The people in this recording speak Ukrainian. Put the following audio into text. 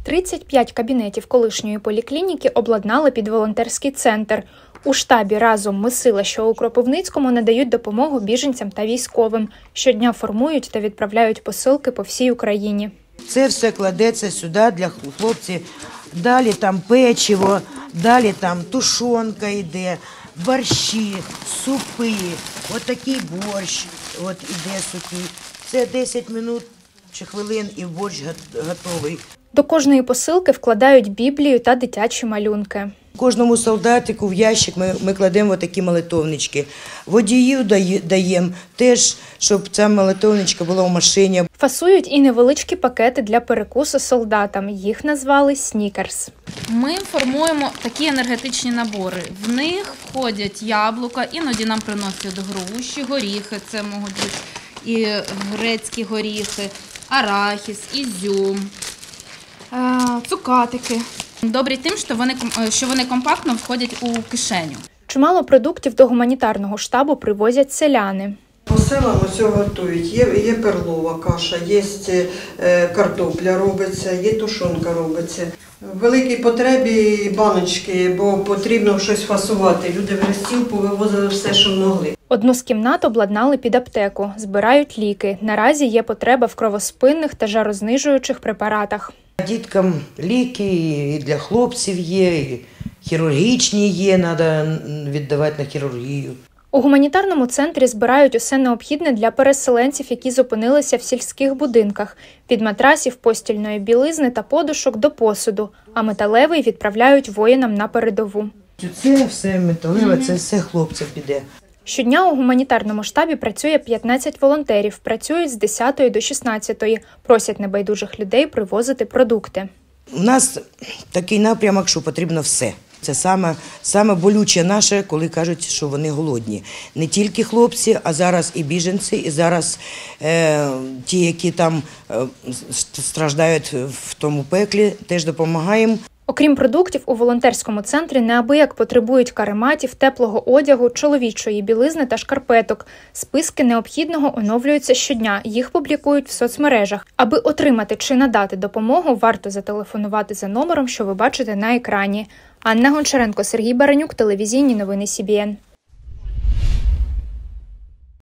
35 кабінетів колишньої поліклініки обладнали під волонтерський центр. У штабі «Разом ми сила», що у Кропивницькому, надають допомогу біженцям та військовим. Щодня формують та відправляють посилки по всій Україні. Це все кладеться сюди для хлопців. Далі там печиво, далі там тушонка йде, борщі, супи, отакий борщ іде сухий. Це 10 минут чи хвилин і борщ готовий. До кожної посилки вкладають Біблію та дитячі малюнки. Кожному солдатику в ящик ми кладемо такі молитовнички. Водію даємо теж, щоб ця молитовничка була в машині. Фасують і невеличкі пакети для перекусу солдатам. Їх назвали «Снікерс». Ми формуємо такі енергетичні набори. В них входять яблука, іноді нам приносять груші, горіхи, це можуть бути і грецькі горіхи, арахіс, ізюм, цукатики. Добрі тим, що вони компактно входять у кишеню. Чимало продуктів до гуманітарного штабу привозять селяни. По селам ось готують. Є перлова каша, є картопля робиться, є тушонка робиться. В великій потребі баночки, бо потрібно щось фасувати. Люди в розстіл повивозили все, що могли. Одну з кімнат обладнали під аптеку, збирають ліки. Наразі є потреба в кровоспинних та жарознижуючих препаратах. Діткам ліки і для хлопців є, і хірургічні є, треба віддавати на хірургію. У гуманітарному центрі збирають усе необхідне для переселенців, які зупинилися в сільських будинках. Від матрасів, постільної білизни та подушок до посуду, а металевий відправляють воїнам на передову. Це все металеве, це все хлопцям піде. Щодня у гуманітарному штабі працює 15 волонтерів, працюють з 10 до 16, просять небайдужих людей привозити продукти. У нас такий напрямок, що потрібно все. Це саме болюче наше, коли кажуть, що вони голодні. Не тільки хлопці, а зараз і біженці, і зараз ті, які там страждають в тому пеклі, теж допомагаємо. Окрім продуктів, у волонтерському центрі неабияк потребують карематів, теплого одягу, чоловічої білизни та шкарпеток. Списки необхідного оновлюються щодня, їх публікують в соцмережах. Аби отримати чи надати допомогу, варто зателефонувати за номером, що ви бачите на екрані. Анна Гончаренко, Сергій Баранюк, телевізійні новини СІБІН.